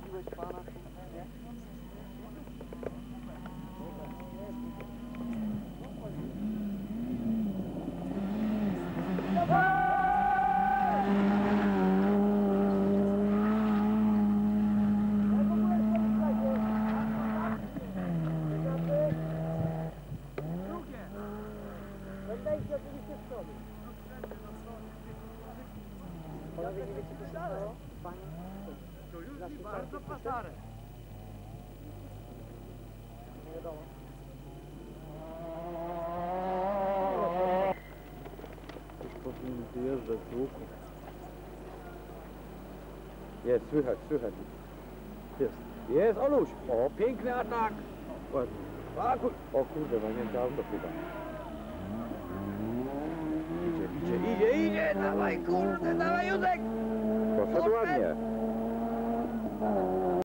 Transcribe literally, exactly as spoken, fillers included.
Prosiłeś pana, nie? Będajcie oczywiście z przodu. Panowie, nie wiecie, co się stało? Panie? To już mi bardzo pasarę. Nie wiadomo. Już powinien wyjeżdżać z łuku. Jest, słychać, słychać. Jest. Jest, Oluś! O, piękny atak! Ładnie. Atakuj! O kurde, walnięte auto chyba. Idzie, idzie, idzie, idzie! Dawaj, kurde, dawaj, Józek! Poszedł ładnie.